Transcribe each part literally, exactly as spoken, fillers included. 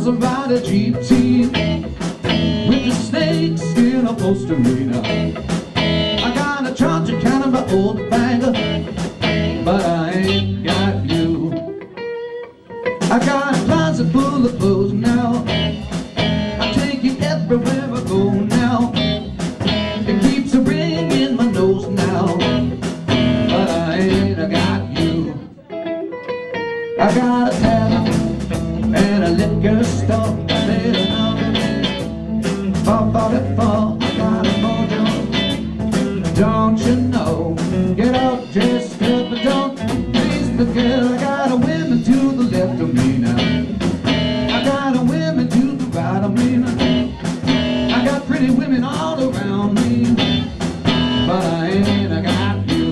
Girls ride a Jeep team with the snakes in a post arena. I got a charger kind of an old bagger, but I ain't got you. I got a closet full of clothes now. I take you everywhere I go now. It keeps a ring in my nose now, but I ain't got you. I got a tavern and a liquor store. I made an album, four forty-four. I got a mojo, don't you know? Get up, dressed up, but don't please the girl. I got a women to the left of me now. I got a women to the right of me now. I got pretty women all around me, but I ain't got you.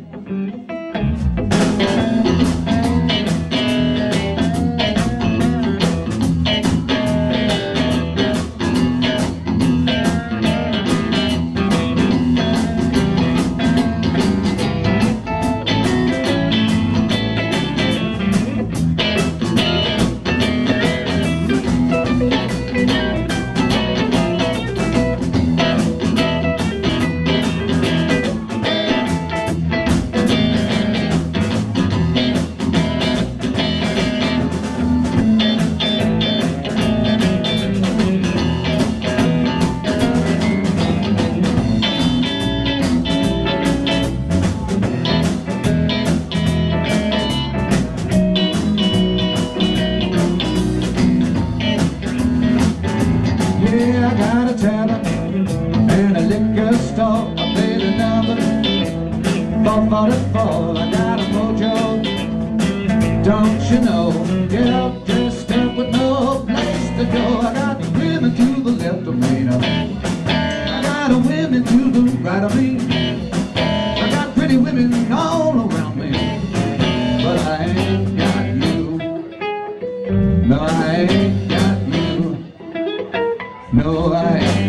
Yeah, I got a tavern and a liquor store. I played another four forty-four. I got a mojo, don't you know? Get up, dressed up with no place to go. I got women to the left of me now. I got a women to the right of me. I got pretty women all around me, but I ain't got you. No, I ain't got you. No, I ain't.